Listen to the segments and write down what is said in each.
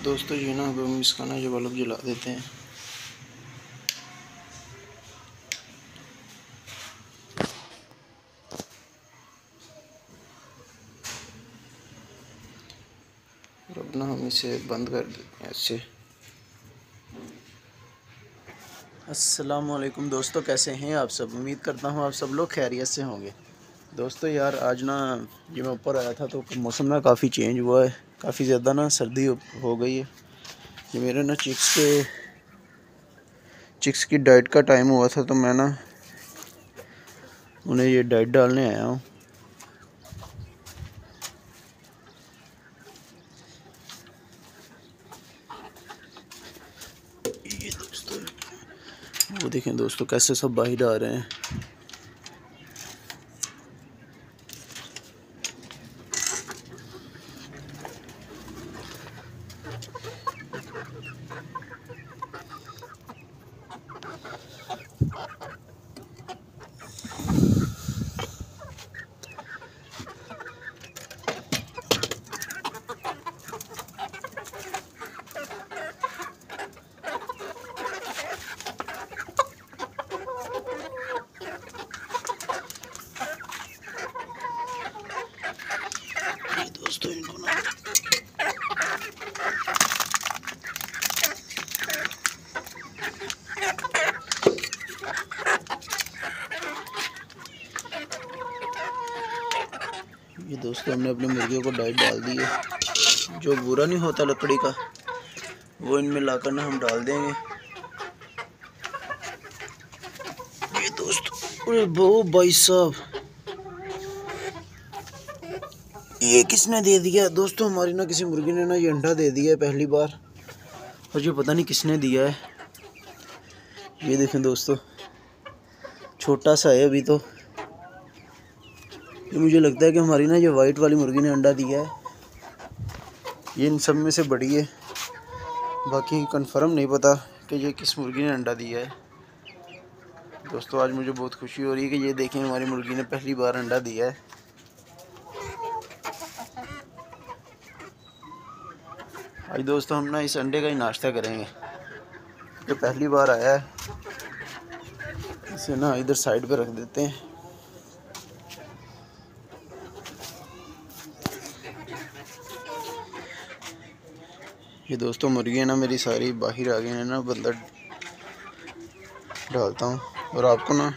दोस्तों ये ना हम इसका ना ये बल्ब जला देते हैं। और अब ना हम इसे बंद कर देते हैं ऐसे। अस्सलाम वालेकुम दोस्तों, कैसे हैं आप सब। उम्मीद करता हूँ आप सब लोग खैरियत से होंगे। दोस्तों यार आज ना ये मैं ऊपर आया था तो मौसम ना काफ़ी चेंज हुआ है, काफ़ी ज़्यादा ना सर्दी हो गई है। ये मेरे ना चिक्स की डाइट का टाइम हुआ था तो मैं ना उन्हें ये डाइट डालने आया हूँ। ये दोस्तों वो देखें दोस्तों कैसे सब बाहर आ रहे हैं। दोस्तों इनको ना ये दोस्तों हमने अपनी मुर्गियों को डाइट डाल दी है। जो बुरा नहीं होता लकड़ी का वो इनमें लाकर ना हम डाल देंगे। ये दोस्तों अरे वो भाई साहब ये किसने दे दिया दोस्तों। हमारी ना किसी मुर्गी ने ना ये अंडा दे दिया है पहली बार, और ये पता नहीं किसने दिया है। ये देखें दोस्तों छोटा सा है अभी तो। ये मुझे लगता है कि हमारी ना ये वाइट वाली मुर्गी ने अंडा दिया है। ये इन सब में से बड़ी है, बाकी कंफर्म नहीं पता कि ये किस मुर्गी ने अंडा दिया है। दोस्तों आज मुझे बहुत खुशी हो रही है कि ये देखें हमारी मुर्गी ने पहली बार अंडा दिया है। आज दोस्तों हम ना इस अंडे का ही नाश्ता करेंगे। जो पहली बार आया है इसे ना इधर साइड पे रख देते हैं। ये दोस्तों मुर्गियाँ ना मेरी सारी बाहर आ गई हैं ना, बंदर डालता हूँ और आपको ना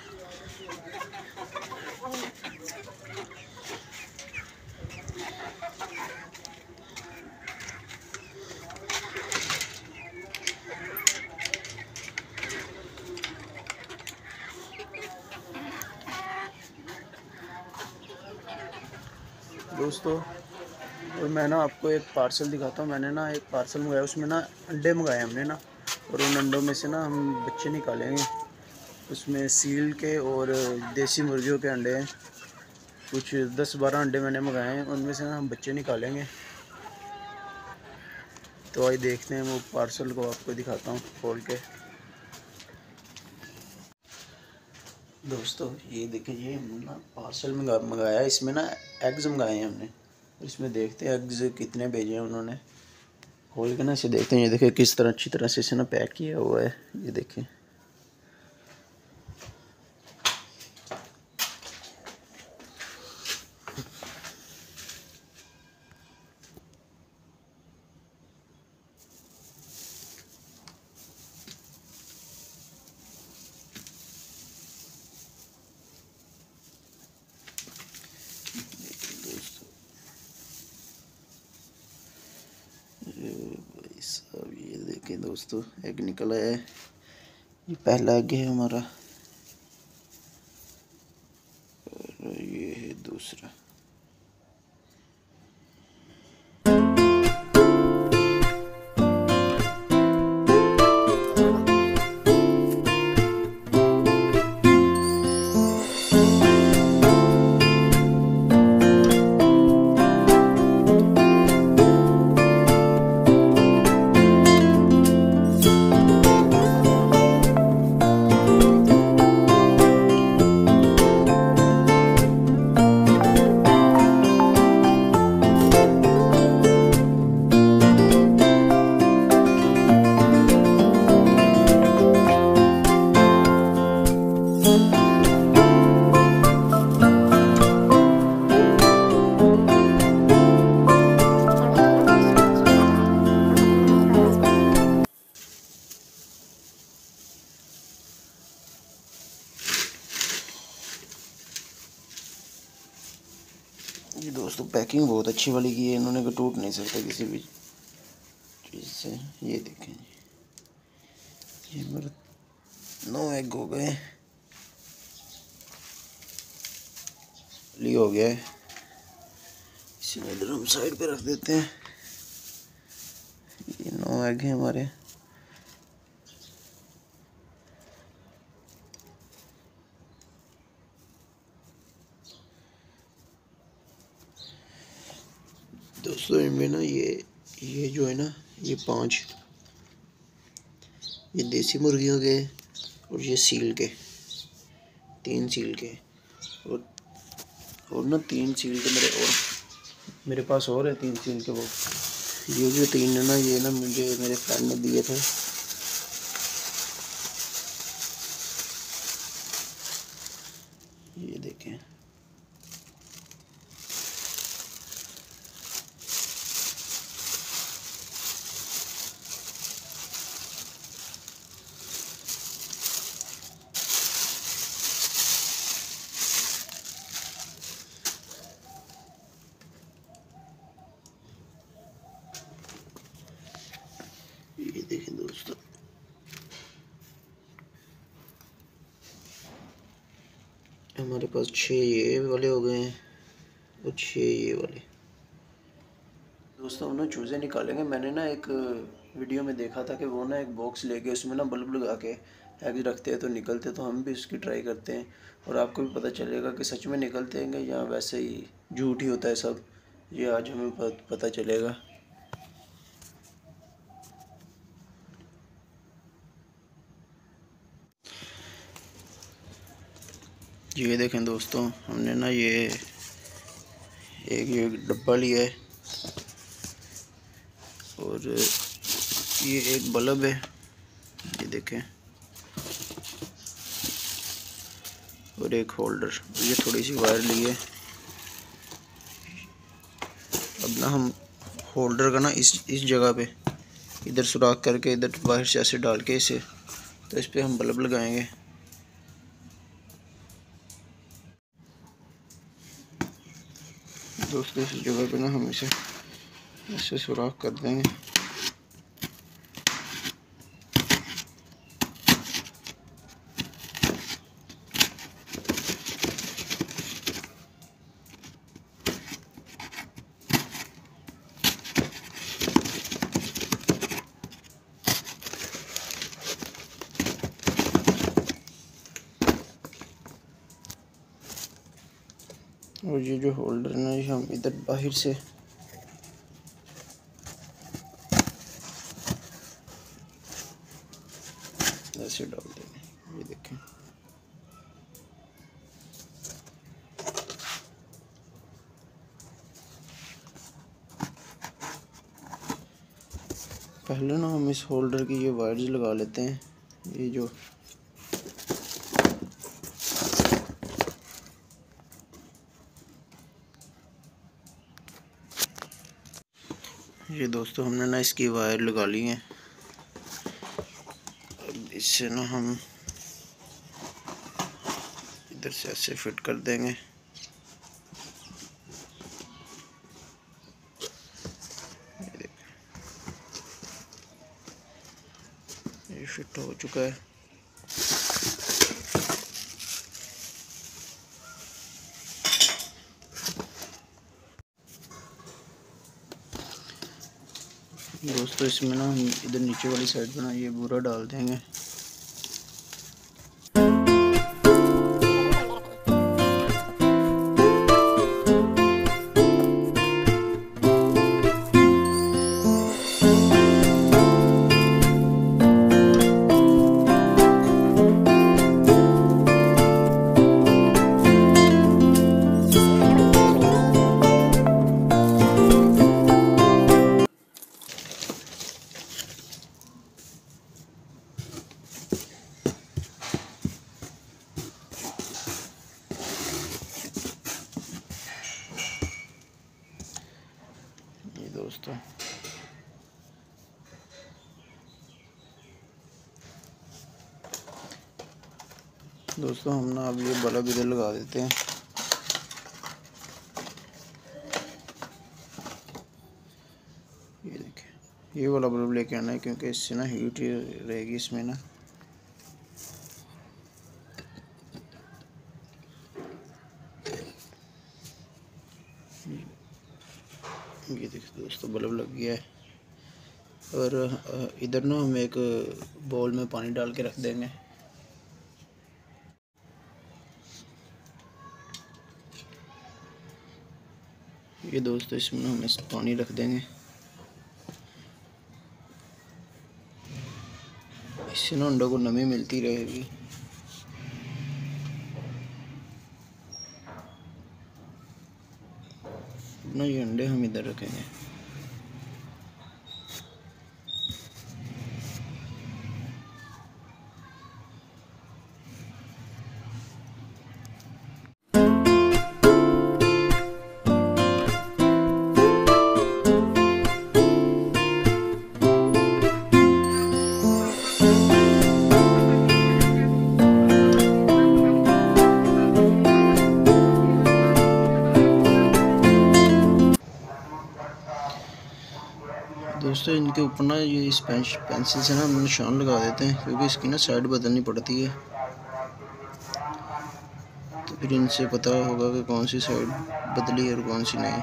दोस्तों और मैं ना आपको एक पार्सल दिखाता हूँ। मैंने ना एक पार्सल मंगाया, उसमें ना अंडे मंगाए हमने ना, और उन अंडों में से ना हम बच्चे निकालेंगे। उसमें सील के और देसी मुर्गियों के अंडे हैं। कुछ 10-12 अंडे मैंने मंगाए हैं, उनमें से ना हम बच्चे निकालेंगे। तो आइए देखते हैं, वो पार्सल को आपको दिखाता हूँ खोल के। दोस्तों ये देखिए ये ना पार्सल मंगाया, इसमें ना एग्स मंगाए हैं हमने। इसमें देखते हैं एग्स कितने भेजे हैं उन्होंने। खोल के ना इसे देखते हैं। ये देखिए किस तरह अच्छी तरह से इसे ना पैक किया हुआ है। ये देखें भाई साहब, ये देखें दोस्तों एग निकला है। ये पहला एग है हमारा और ये है दूसरा। पैकिंग बहुत अच्छी वाली की है इन्होंने कि टूट नहीं सकता किसी भी चीज़ से। ये देखें, ये मेरे 9 एग हो गए, हो गया है। इसी में इधर हम साइड पे रख देते हैं। ये 9 एग हैं हमारे। दोस्तों इनमें ना ये जो है ना, ये 5 ये देसी मुर्गियों के और ये सील के, 3 सील के और ना 3 सील के मेरे पास और है 3 सील के। वो ये जो 3 है ना, ये ना मुझे मेरे फ्रेंड ने दिए थे। ये देखें, ये देखें दोस्तों, हमारे पास 6 ये वाले हो गए हैं और 6 ये वाले। दोस्तों हम ना चूज़े निकालेंगे। मैंने ना एक वीडियो में देखा था कि वो ना एक बॉक्स लेके उसमें ना बल्ब लगा के एग रखते हैं तो निकलते, तो हम भी उसकी ट्राई करते हैं और आपको भी पता चलेगा कि सच में निकलते हैं या वैसे ही झूठ ही होता है सब। ये आज हमें पता चलेगा। ये देखें दोस्तों, हमने ना ये डब्बा लिया है और ये एक बल्ब है, ये देखें, और एक होल्डर, ये थोड़ी सी वायर ली है। अब ना हम होल्डर का ना इस जगह पे इधर सुराख करके इधर बाहर से ऐसे डाल के इसे, तो इस पे हम बल्ब लगाएंगे। दोस्तों इस जगह पे ना हम इसे ऐसे सुराख कर देंगे। और ये जो होल्डर ना, ये हम इधर बाहर से ऐसे डाल देंगे। ये देखें, पहले ना हम इस होल्डर की ये वायर्स लगा लेते हैं। ये जो ये दोस्तों हमने ना इसकी वायर लगा ली है। अब इससे ना हम इधर से ऐसे फिट कर देंगे। ये फिट हो चुका है। दोस्तों इसमें ना हम इधर नीचे वाली साइड पर ना ये बूरा डाल देंगे। दोस्तों हम ना अब ये बल्ब इधर लगा देते हैं। ये देखिए, ये वाला बल्ब लेके आना है क्योंकि इससे ना हीट रहेगी इसमें ना। ये देखिए दोस्तों, बल्ब लग गया है। और इधर ना हम एक बाउल में पानी डाल के रख देंगे। ये दोस्तों, इसमें हम इस पानी रख देंगे। इससे ना अंडों को नमी मिलती रहेगी। ना ये अंडे हम इधर रखेंगे। दोस्तों, इनके ऊपर ना ये इस पेंसिल से ना हम निशान लगा देते हैं क्योंकि इसकी ना साइड बदलनी पड़ती है। तो फिर इनसे पता होगा कि कौन सी साइड बदली है और कौन सी नहीं।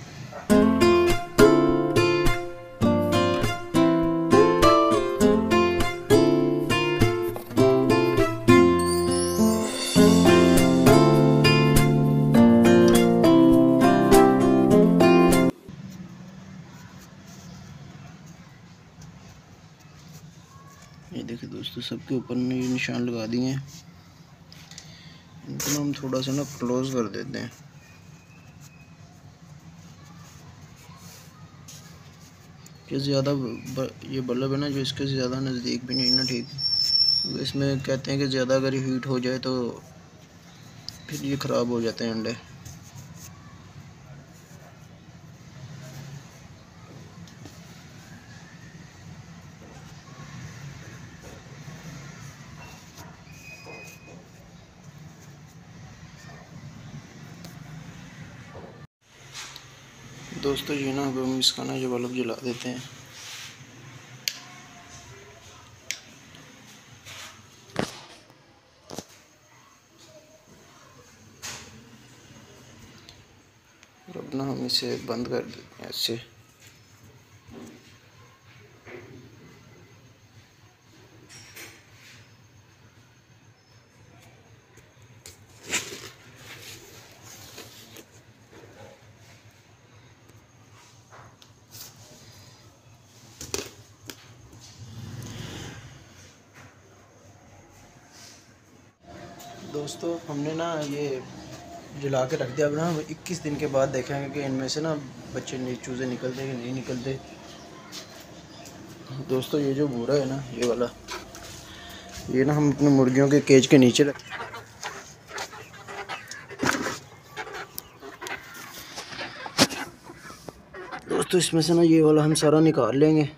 ये देखिए दोस्तों, सबके ऊपर ने ये निशान लगा दिए हैं। इनको ना हम थोड़ा सा ना क्लोज कर देते हैं कि ज़्यादा ये बल्ब है ना जो इसके ज़्यादा नज़दीक भी नहीं ना, ठीक। इसमें कहते हैं कि ज़्यादा अगर हीट हो जाए तो फिर ये ख़राब हो जाते हैं अंडे। दोस्तों, ये ना अब हम इसका ना ये बल्ब जला देते हैं। और अब ना हम इसे बंद कर देते हैं ऐसे। दोस्तों, हमने ना ये जला के रख दिया। अब ना 21 दिन के बाद देखेंगे कि इनमें से ना बच्चे चूज़े निकलते कि नहीं निकलते। दोस्तों, ये जो भूरा है ना, ये वाला, ये ना हम अपने मुर्गियों के केज के नीचे रख। दोस्तों, इसमें से ना ये वाला हम सारा निकाल लेंगे।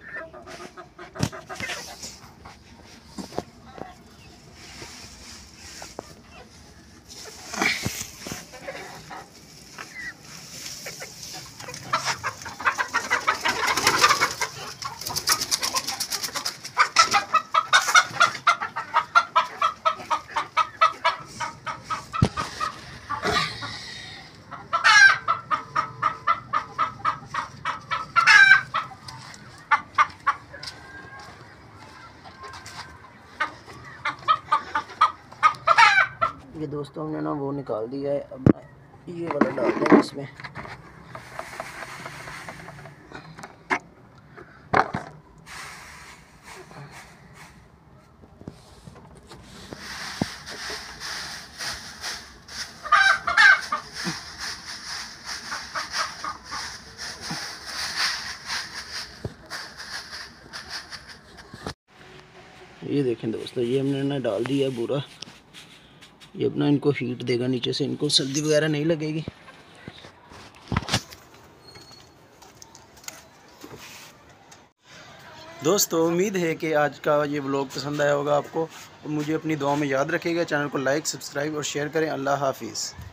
ये दोस्तों, हमने ना वो निकाल दिया है। अब ना ये वाला डाल देंगे इसमें। ये देखें दोस्तों, ये हमने ना डाल दिया पूरा। ये अपना इनको हीट देगा नीचे से, इनको सर्दी वगैरह नहीं लगेगी। दोस्तों, उम्मीद है कि आज का ये व्लॉग पसंद आया होगा आपको। और मुझे अपनी दुआ में याद रखिएगा। चैनल को लाइक, सब्सक्राइब और शेयर करें। अल्लाह हाफिज़।